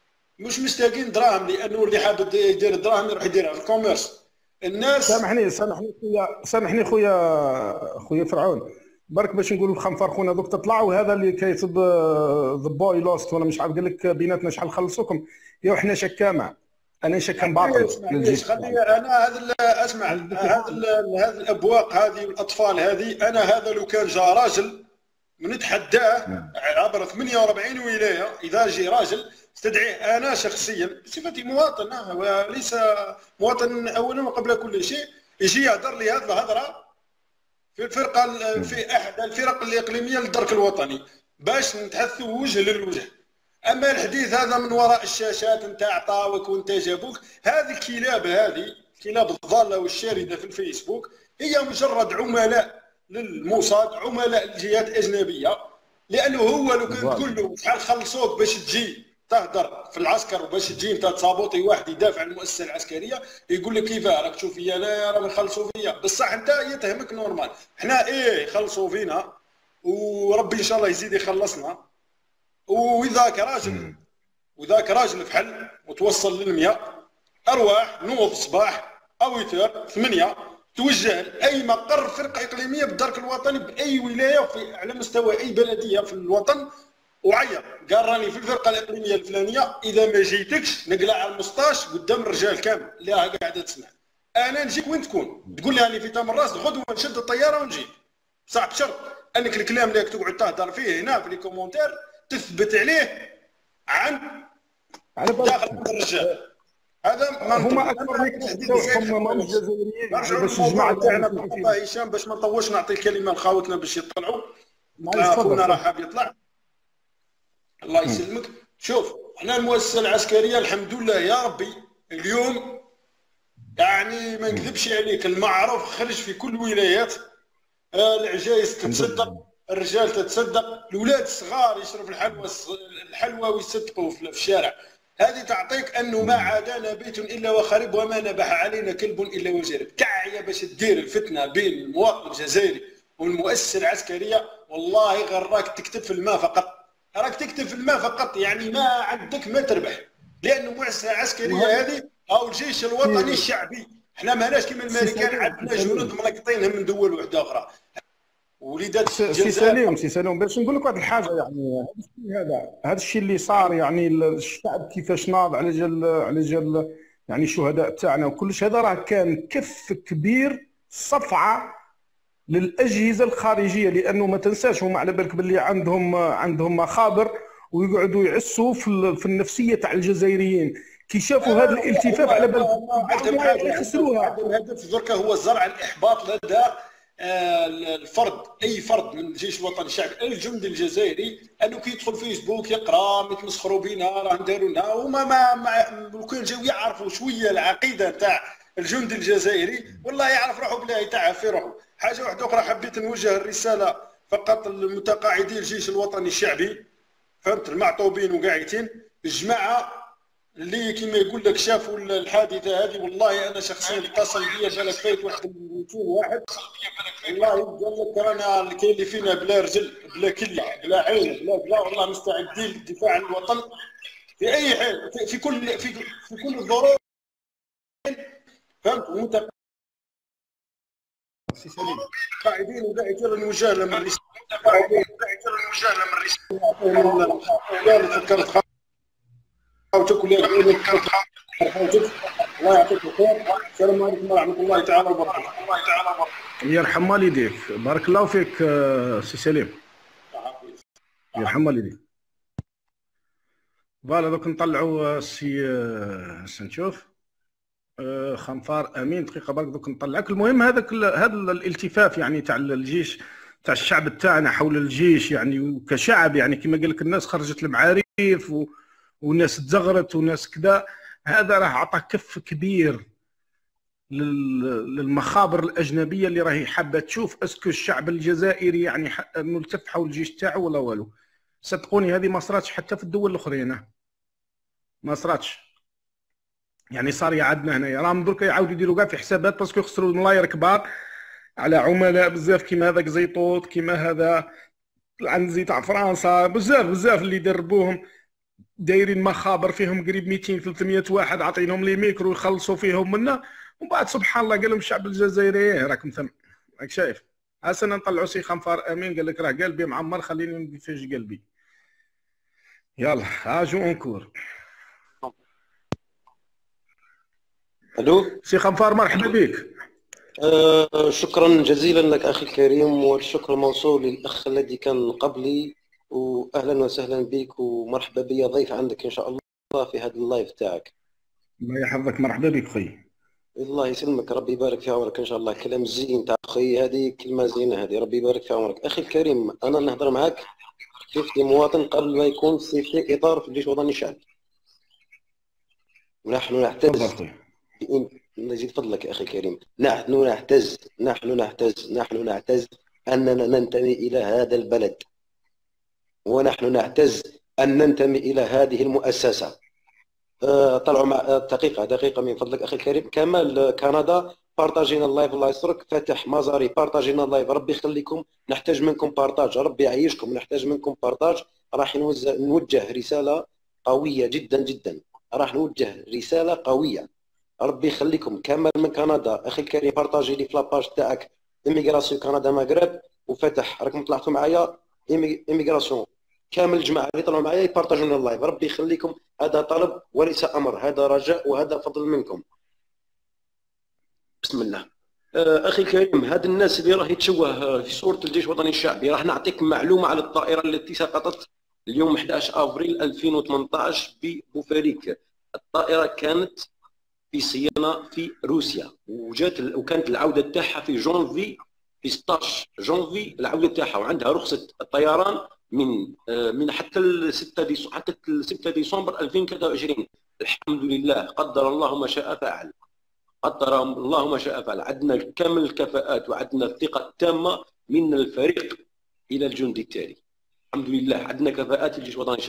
لانه اللي حاب يدير الدراهم يروح يديرها في الكوميرس. الناس سامحني خويا فرعون، برك باش نقولوا الخنفر خونا دوك تطلعوا، هذا اللي كيصب ذا بوي لوست ولا مش عارف، قال لك بيناتنا شحال خلصوكم، يا وحنا شكامه، انا شكام باطل. خلي انا هذا اسمع، هذا الابواق هذه والاطفال هذه، انا هذا لو كان جا راجل نتحداه عبر 48 ولايه، اذا جي راجل استدعيه انا شخصيا بصفتي مواطن، وليس مواطن اولا وقبل كل شيء، يجي يهضر لي هذه الهضره في الفرقه، في احد الفرق الاقليميه للدرك الوطني، باش نتحثوا وجه للوجه. اما الحديث هذا من وراء الشاشات، انت عطاوك وانت جابوك، هذه الكلاب الضاله والشارده في الفيسبوك، هي مجرد عملاء للموساد، عملاء لجهات اجنبيه، لانه هو لو كان تقول له شحال خلصوك باش تجي تهدر في العسكر وباش تجي انت تصابوطي واحد يدافع عن المؤسسه العسكريه، يقول لك كيفاه راك تشوف فيا؟ لا راهم يخلصوا فيا، بصح انت يتهمك نورمال. احنا يخلصوا فينا وربي ان شاء الله يزيد يخلصنا. وذاك راجل فحل وتوصل لل100 ارواح، نوض صباح او يثار 8 توجه لاي مقر فرقه اقليميه بالدرك الوطني باي ولايه على مستوى اي بلديه في الوطن، وعيط قال راني في الفرقه الاقليميه الفلانيه، اذا ما جيتكش نقلع على المسطاش قدام الرجال كامل اللي قاعده تسمع، انا نجيك وين تكون، تقول لي راني في تامر راس غدوه نشد الطياره ونجي، صعب بشرط انك الكلام اللي تقعد تهدر فيه هنا في لي كومونتير تثبت عليه عن داخل الرجال. هذا ما هما اكثر من هم الجزائريين باش الجماعه تاعنا الله هشام، باش ما نطولش نعطي الكلمه لخاوتنا باش يطلعوا. اخونا راه حاب يطلع، الله يسلمك. شوف احنا المؤسسه العسكريه الحمد لله يا ربي اليوم، يعني ما نكذبش عليك، المعروف خرج في كل الولايات، العجائز تتصدق، الرجال تتصدق، الاولاد الصغار يشربوا الحلوى ويصدقوا في الشارع. هذه تعطيك انه ما عادانا بيت الا وخرب وما نبح علينا كلب الا وجرب. كعيه باش تدير الفتنه بين المواطن الجزائري والمؤسسه العسكريه، والله غير راك تكتب في الماء فقط، راك تكتب في الماء فقط، يعني ما عندك ما تربح، لانه المؤسسه العسكريه هذه او الجيش الوطني الشعبي. احنا ماناش كيما الامريكان عندنا جنود ملقطينهم من دول واحده اخرى. وليدات سي سليم باش نقول لك واحد الحاجه، يعني هذا الشيء اللي صار، يعني الشعب كيفاش ناض على جال يعني الشهداء تاعنا وكلش، هذا راه كان كف كبير صفعه للاجهزه الخارجيه، لانه ما تنساش هم على بالك باللي عندهم مخابر ويقعدوا يعسوا في النفسيه تاع الجزائريين. كي شافوا هذا الالتفاف على بالك عندهم حاجه يخسروها. عندهم هدف دركا هو زرع الاحباط لدى الفرد، اي فرد من الجيش الوطني الشعبي، اي الجندي الجزائري، انه كي يدخل فيسبوك يقرا يتمسخروا بينا راه نداروا لنا، هما ما كان جاو يعرفوا شويه العقيده تاع الجندي الجزائري، والله يعرف روحه بلا يتعب في روحه. حاجه واحده اخرى حبيت نوجه الرساله فقط للمتقاعدين الجيش الوطني الشعبي، فهمت، المعطوبين وقاعدين الجماعه اللي كما يقول لك شافوا الحادثه هذه. والله انا شخصيا اتصل بيا بالك فايت واحد 200 واحد، والله قال لك انا كاين اللي فينا بلا رجل بلا كليه بلا عين بلا والله مستعدين للدفاع عن الوطن في اي حال، في كل الظروف، فهمت. سي سليم قاعدين وقاعدين نوجه لهم الرساله، فكرت خاوتك ولا الله يعطيك الخير. السلام عليكم ورحمه الله تعالى وبركاته. يرحم والديك، بارك الله فيك سي سليم، يرحم والديك. فوالا دوك نطلعوا السي نشوف خنفار امين دقيقه برك دوك نطلعك. المهم هذا الالتفاف يعني تاع الجيش تاع الشعب تاعنا حول الجيش، يعني وكشعب، يعني كما قال لك الناس خرجت المعارف والناس تزغرت وناس كذا، هذا راه عطى كف كبير للمخابر الاجنبيه اللي راهي حابه تشوف اسكو الشعب الجزائري يعني ملتف حول الجيش تاعو ولا والو. صدقوني هذه ما صراتش حتى في الدول الاخرين، ما صراتش. يعني صار عندنا هنايا راهم دركا يعاودوا يديروا كاع في حسابات باسكو يخسروا الملايير كبار على عملاء بزاف كيما هذاك زيطوط، كيما هذا العنزي تاع فرنسا، بزاف اللي دربوهم دايرين مخابر فيهم قريب 200 300 واحد، عاطينهم لي ميكرو يخلصوا فيهم منا، ومن بعد سبحان الله قال لهم الشعب الجزائري راكم ثم راك شايف. هسه نطلعوا سي خنفار امين قال لك راه قلبي معمر خليني ندفج قلبي. يلا اجو اونكور. الو سي خنفار مرحبا بك. شكرا جزيلا لك اخي الكريم، والشكر موصول للاخ الذي كان قبلي، واهلا وسهلا بك ومرحبا بي ضيف عندك ان شاء الله في هذا اللايف تاعك. الله يحفظك، مرحبا بك خويا. الله يسلمك، ربي يبارك في عمرك ان شاء الله. كلام زين تاع اخي، هذه كلمه زينه هذه، ربي يبارك في عمرك. اخي الكريم انا نهضر معك كيف مواطن قبل ما يكون في اطار في الجيش الوطني الشعبي. ونحن نعتز نزيد فضلك يا اخي الكريم، نحن نعتز اننا ننتمي الى هذا البلد، ونحن نعتز ان ننتمي الى هذه المؤسسه. طلعوا مع دقيقه من فضلك اخي الكريم. كمال كندا بارطاجينا اللايف، الله يسترك. فاتح مزاري بارطاجينا اللايف، ربي يخليكم، نحتاج منكم بارطاج، ربي يعيشكم، نحتاج منكم بارطاج. راح نوجه رساله قويه جدا جدا، راح نوجه رساله قويه، ربي يخليكم. كمال من كندا اخي الكريم بارطاجي لي في لاباج تاعك ايميغراسيون كندا مغرب، وفتح راكم طلعتوا معايا ايميغراسيون كامل الجماعه اللي طلعوا معايا يبارطاجوا لنا اللايف، ربي يخليكم. هذا طلب وليس امر، هذا رجاء وهذا فضل منكم. بسم الله. اخي الكريم، هاد الناس اللي راهي تشوه في صوره الجيش الوطني الشعبي، راح نعطيك معلومه على الطائره التي سقطت اليوم 11 افريل 2018 ببوفاريك. الطائره كانت في صيانه في روسيا، وكانت العوده تاعها في جونفي، في 16 جونفي العوده تاعها، وعندها رخصه الطيران من حتى 6 ديسمبر 2023. الحمد لله، قدر الله ما شاء فعل، قدر الله ما شاء فعل. عندنا كامل الكفاءات وعندنا الثقه التامه من الفريق الى الجندي التالي. الحمد لله عندنا كفاءات الجيش الوطني الشعبي.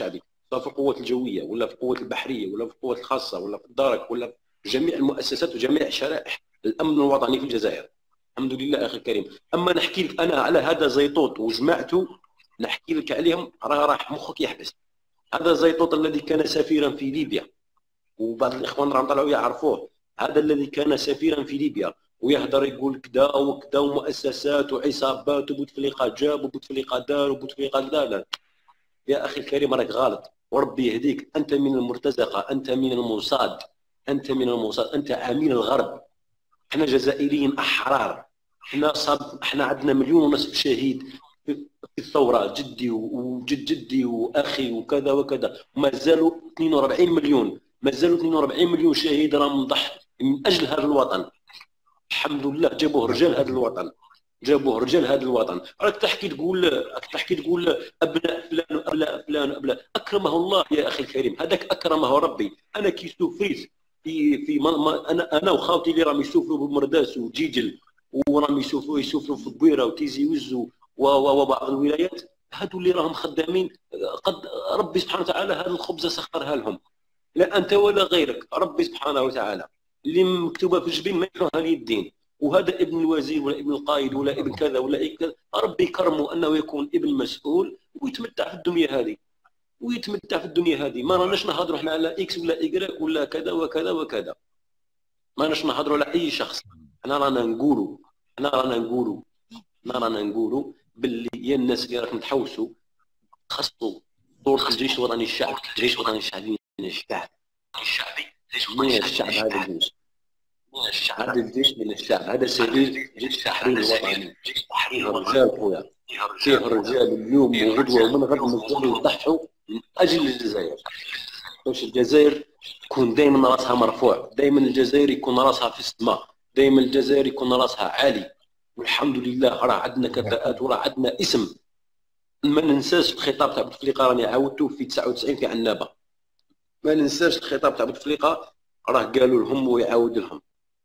سواء في القوات الجويه ولا في القوات البحريه ولا في القوات الخاصه ولا في الدرك ولا في جميع المؤسسات وجميع شرائح الامن الوطني في الجزائر. الحمد لله اخي الكريم. اما نحكي لك انا على هذا زيطوط وجماعته، نحكي لك عليهم راح مخك يحبس. هذا زيطوط الذي كان سفيرا في ليبيا، وبعض الاخوان راهم طلعوا يعرفوه. هذا الذي كان سفيرا في ليبيا ويهدر يقول كذا وكذا ومؤسسات وعصابات وبوتفليقه جاب وبوتفليقه دار وبوتفليقه لا. يا اخي الكريم راك غلط وربي يهديك. انت من المرتزقه، انت من الموصاد، انت من الموصاد، انت عميل الغرب. احنا جزائريين احرار، احنا عندنا 1.5 مليون شهيد في الثوره، جدي وجد جدي واخي وكذا وكذا، وما زالوا 42 مليون، ما زالوا 42 مليون شهيد راهم مضحي من اجل هذا الوطن. الحمد لله جابوه رجال هذا الوطن، جابوه رجال هذا الوطن. راك تحكي تقول ابناء فلان وابناء فلان وابناء، اكرمه الله يا اخي الكريم، هذاك اكرمه ربي. انا كي سوفريت في انا وخاوتي اللي راهم يسوفروا بمرداس وجيجل وراهم يسوفروا في البويره وتيزي وزو وبعض الولايات، هادو اللي راهم خدامين قد ربي سبحانه وتعالى هذا الخبز سخرها لهم، لا انت ولا غيرك. ربي سبحانه وتعالى اللي مكتوبه في الجبين ما يكرهها اليدين. وهذا ابن الوزير ولا ابن القائد ولا ابن كذا ولا ابن كذا، ربي يكرمه انه يكون ابن مسؤول ويتمتع في الدنيا هذه، ويتمتع في الدنيا هذه. ما راناش نهضروا احنا على اكس ولا ايكغيك ولا كذا وكذا وكذا، ما راناش نهضروا على اي شخص. احنا رانا نقولوا باللي يا الناس اللي راكم تحوسوا خصوا صورة الجيش الوطني الشعبي، الجيش الوطني الشعبي من الشعب، من الشعب. هذا الجيش، هذا الجيش من الشعب، هذا سبيل جيش التحرير الوطني. فيه رجال خويا، فيه رجال اليوم وغدوه ومن غد مازالوا يضحوا من اجل الجزائر. باش الجزائر تكون دائما راسها مرفوع، دائما الجزائر يكون راسها في السماء، دائما الجزائر يكون راسها عالي. والحمد لله راه عندنا كفاءات وراه عندنا اسم. ما ننساش الخطاب تاع بوتفليقه، راني عاودته في 99 في عنابه. ما ننساش الخطاب تاع بوتفليقه، راه قالوا لهم ويعاود لهم،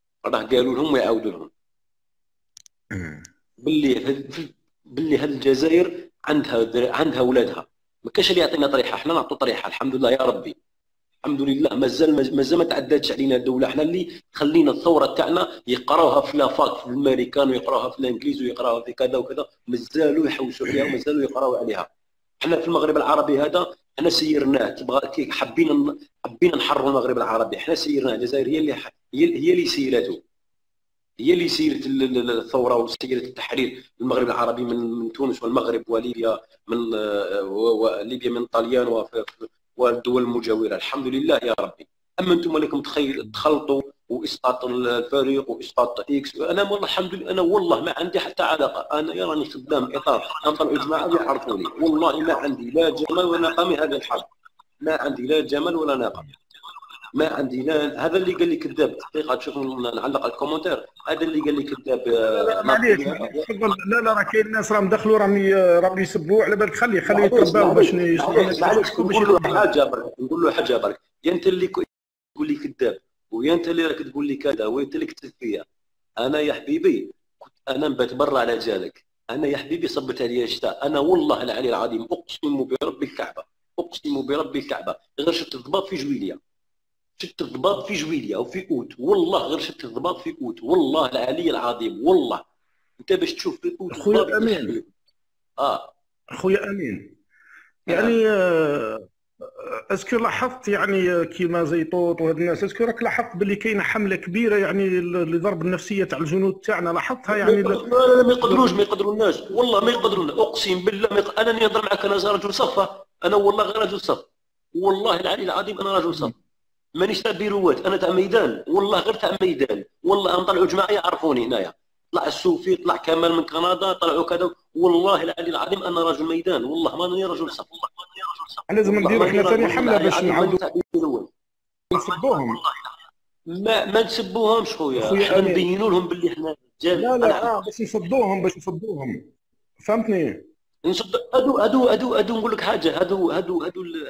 باللي هذه الجزائر عندها ولادها. ما كاش اللي يعطينا طريحه، احنا نعطوا طريحه الحمد لله يا ربي. الحمد لله مازال ما تعداتش علينا الدوله. احنا اللي خلينا الثوره تاعنا يقراوها في لافاك في الامريكان ويقراوها في الانجليز ويقراوها في كذا وكذا، مازالوا يحوسوا عليها ومازالوا يقراوا عليها. احنا في المغرب العربي هذا احنا سيرناه، تبغى حبينا نحرروا المغرب العربي، احنا سيرناه. الجزائر هي اللي سيرته، هي اللي سيرت الثوره وسيرت التحرير المغرب العربي من تونس والمغرب وليبيا، من ليبيا من طليان والدول المجاوره. الحمد لله يا ربي. اما انتم لكم تخلطوا واسقاط الفريق واسقاط اكس. انا والله الحمد لله، انا والله ما عندي حتى علاقه. انا راني خدام اطار، نطلع جماعه يعرفوني، والله ما عندي لا جمال ولا ناقه من هذا الحرب، ما عندي لا جمال ولا ناقه، ما عندي لا. هذا اللي قال لي كذاب دقيقه، تشوف نعلق الكومنتير، هذا اللي قال لي كذاب. معليش لا راه كاين الناس راهم دخلوا راهم يسبوا على بالك. خليه يترباو باش نقول له حاجه برك. يا انت اللي تقول لي كذاب، ويا انت اللي راك تقول لي كذا، ويا انت اللي كتب فيا. انا يا حبيبي انا نبات برا على جالك. انا يا حبيبي صبت عليا الشتاء. انا والله العلي العظيم اقسم برب الكعبه، اقسم برب الكعبه، غير شفت الضباب في جويليه، شفت الضباب في جويليه وفي اوت، والله غير شفت الضباب في اوت، والله العلي العظيم. والله انت باش تشوف في اوت خويا امين. خويا امين يعني اسكو لاحظت يعني كيما زيطوط وهاد الناس، اسكو راك لاحظت باللي كاينه حمله كبيره يعني لضرب النفسيه تاع الجنود تاعنا؟ لاحظتها يعني؟ لا ما يقدروا الناس، والله ما يقدرون، اقسم بالله انا نهضر معك، انا رجل صفه، انا والله غير رجل صف، والله العلي العظيم انا رجل صف، مانيش تاع بيروات، انا تاع ميدان، والله غير تاع ميدان. والله نطلعوا جماعه يعرفوني هنايا، طلع السوفي، طلع كمال من كندا، طلعوا كذا، والله العلي العظيم انا رجل ميدان، والله ماني رجل صف. لازم نديروا احنا ثاني حمله باش نعاودوا نسبوهم. ما نسبوهمش خويا، احنا نبينوا لهم باللي احنا رجال. لا باش نصدوهم فهمتني؟ نصد هادو نقول لك حاجه، هادو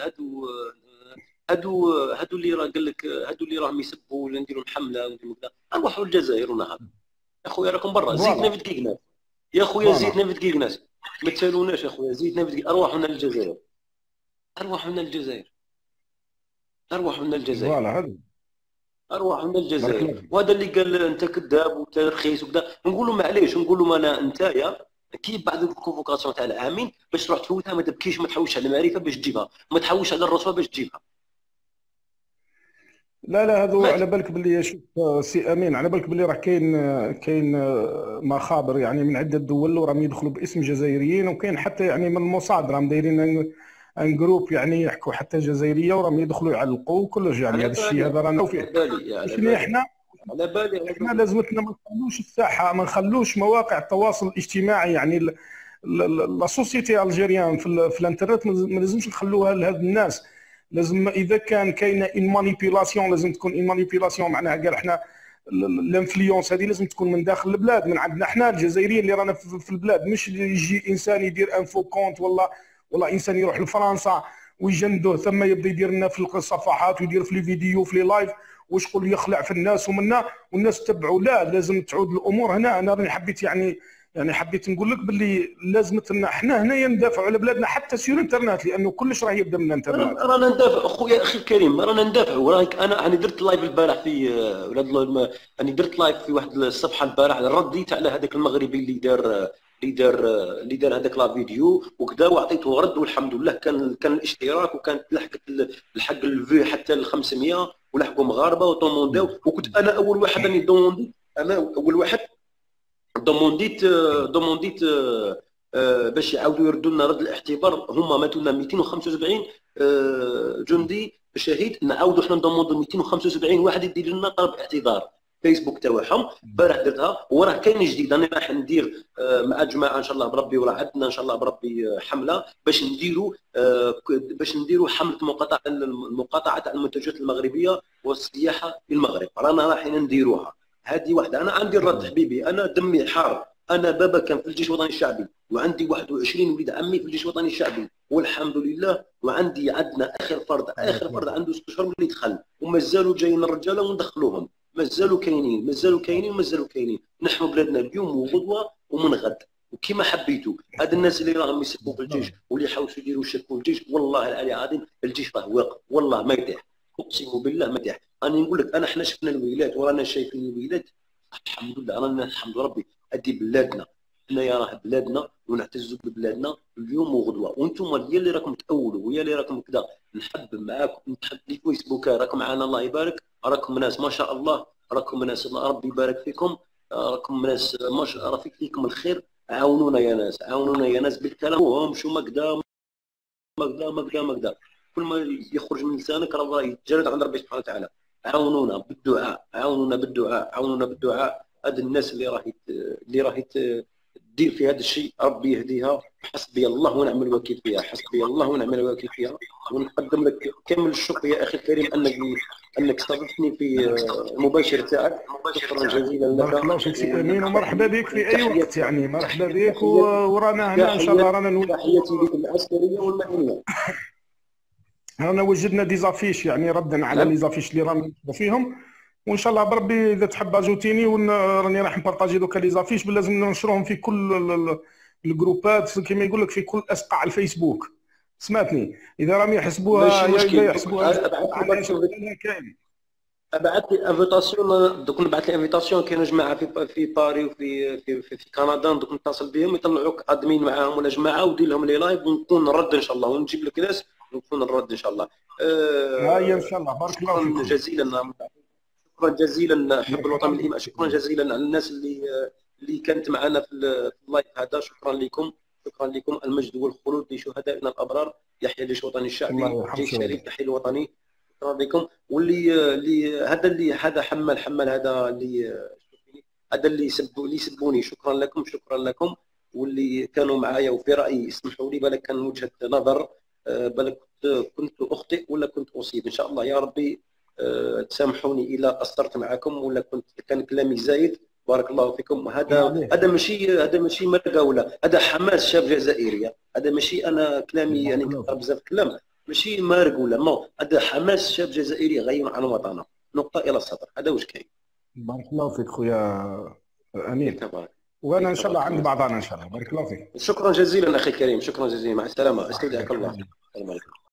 اللي راه قال لك، هادو اللي راهم يسبوا ولا نديروا حمله ونديروا كذا، نروحوا للجزائر ونهض. يا خويا راكم برا، زيدنا في دقيقنا يا خويا، زيدنا في دقيقنا، ما تسالوناش يا خويا، زيدنا في دقيقنا، اروحوا للجزائر. ارواح من الجزائر، ارواح من الجزائر، فوالا هذا ارواح من بارك الجزائر. الله فيك. وهذا اللي قال انت كذاب وانت رخيص وكذا، نقول له معليش، نقول له انا نتايا كي بعد الكونفوكاسيون تاع العامين باش تروح تفوتها، ما تبكيش، ما تحوش على المعرفه باش تجيبها، ما تحوش على الرسوه باش تجيبها. لا لا هذو ما على بالك باللي شوف سي امين، على بالك باللي راه كاين مخابر يعني من عده دول وراهم يدخلوا باسم جزائريين، وكاين حتى يعني من الموساد راهم دايرين ان جروب يعني يحكوا حتى جزائريه وراهم يدخلوا يعلقوا كلش، يعني على هذا الشيء بالي، هذا رانا على فيه. بالي، على لكن بالي، احنا على بالي، على احنا بالي. لازمتنا ما نخلوش الساحه، ما نخلوش مواقع التواصل الاجتماعي يعني لا سوسيتي الجيريان في الانترنت ما لازمش نخلوها لهاد الناس. لازم اذا كان كاينه ان مانيبيلاسيون لازم تكون ان مانيبيلاسيون، معناها قال احنا الانفلونس هذه لازم تكون من داخل البلاد، من عندنا احنا الجزائريين اللي رانا في البلاد، مش يجي انسان يدير انفو كونت ولا انسان يروح لفرنسا ويجندوه ثم يبدا يدير لنا في الصفحات ويدير في الفيديو في لايف وشغل يخلع في الناس ومنا والناس تبعوا. لا لازم تعود الامور هنا. انا راني حبيت يعني حبيت نقول لك باللي لازمتنا احنا هنايا ندافعوا على بلادنا حتى سير الانترنت، لانه كلش راه يبدا من الانترنت. رانا ندافع اخويا اخي الكريم، رانا ندافعوا. راك انا درت لايف البارح في ولاد انا درت لايف في واحد الصفحه البارح، رديت على هذاك المغربي اللي دار هذاك لا فيديو وكذا، واعطيته رد والحمد لله. كان الاشتراك وكانت لحق الفي حتى ل 500 ولحقوا مغاربه وطومونداو، وكنت انا اول واحد راني دوموندي، انا اول واحد دومونديت باش يعاودوا يردوا لنا رد الاعتبار. هما ماتوا لنا 275 جندي شهيد، نعاودوا حنا ندوموندو 275 واحد يدير لنا طلب اعتذار فيسبوك تاعهم. بارح درتها وراه كاين جديد. انا راح ندير مع جماعه ان شاء الله بربي، وراه عندنا ان شاء الله بربي حمله باش نديروا حمله المقاطعه تاع المنتجات المغربيه والسياحه في المغرب، رانا رايحين نديروها. هذه واحده. انا عندي الرد حبيبي، انا دمي حار. انا بابا كان في الجيش الوطني الشعبي وعندي 21 وليد عمي في الجيش الوطني الشعبي والحمد لله. عندنا اخر فرد عنده 6 شهور اللي دخل، ومازالوا جايين الرجاله وندخلوهم، مازالوا كاينين. نحموا بلادنا اليوم وغدوه ومن غد وكما حبيتوا. هاد الناس اللي راهم يسبوا في الجيش واللي يحاولوا يديروا شكوا الجيش، والله العلي العظيم الجيش راه واقف، والله ما يطيح، اقسم بالله ما يطيح. انا نقول لك انا حنا شفنا الويلات ورانا شايفين الويلات، الحمد لله رانا الحمد ربي. هذه بلادنا، حنايا راه بلادنا ونعتزوا ببلادنا اليوم وغدوه. وانتم هي اللي راكم تاولوا وهي اللي راكم كذا. نحب معاكم، نحب لي فيسبوك راكم معنا، الله يبارك. راكم ناس ما شاء الله، راكم ناس الله ربي يبارك فيكم، راكم ناس ما شاء الله فيكم الخير. عاونونا يا ناس بالكلام، ومشوا مقدا كل ما يخرج من لسانك راه يتجرد عند ربي سبحانه وتعالى. عاونونا بالدعاء. هاد الناس اللي راهي تدير في هذا الشيء ربي يهديها. حسبي الله ونعم الوكيل فيها. ونقدم لك كامل الشكر يا اخي الكريم انك استضفتني في المباشر تاعك. شكرا جزيلا لك. بارك الله فيك سي امين، ومرحبا بك في اي وقت، يعني مرحبا بك. ورانا هنا ان شاء الله رانا تحياتي لك العسكريه والمدنيه. رانا وجدنا ديزافيش يعني ردا على ليزافيش اللي رانا فيهم، وان شاء الله بربي اذا تحب اجوتيني راني راح نبارطاجي دوكا ليزافيش، لازم ننشروهم في كل الجروبات كما يقول لك، في كل اسقع الفيسبوك. سمعتني؟ اذا راهم يحسبوها كاين. ابعث لي انفيتاسيون، دوك نبعث لي انفيتاسيون. كاينه جماعه في باري وفي في كندا، دوك نتصل بهم يطلعوك ادمين معاهم ولا جماعه ودير لهم لي لايف ونكون نرد ان شاء الله، ونجيب لك ناس ونكون نرد ان شاء الله. هاي ان شاء الله. بارك الله فيكم. شكرا جزيلا حب الوطن الإيمان. شكرا جزيلا على الناس اللي كانت معنا في اللايف هذا. شكرا لكم. المجد والخلود لشهدائنا الابرار. يحيى الجيش الوطني الشعبي، الجيش الشريف، يحيى الوطني. شكرا لكم. واللي هذا حمل هذا اللي يسبوني. شكرا لكم. واللي كانوا معايا وفي رايي اسمحوا لي، بالك كان وجهه نظر، بالك كنت اخطئ ولا كنت اصيب. ان شاء الله يا ربي تسامحوني اذا قصرت معكم ولا كان كلامي زايد. بارك الله فيكم. هذا ماشي مرقه، هذا حماس شاب جزائري. هذا ماشي انا كلامي يعني كثر بزاف كلام، ماشي مارق ولا هذا حماس شاب جزائري غير عن وطنه، نقطه الى السطر. هذا واش كاين. بارك الله فيك خويا امين، وانا ان شاء الله عند بعضنا ان شاء الله. بارك الله فيك. شكرا جزيلا اخي الكريم، شكرا جزيلا. مع السلامه. استودعك الله. السلام عليكم.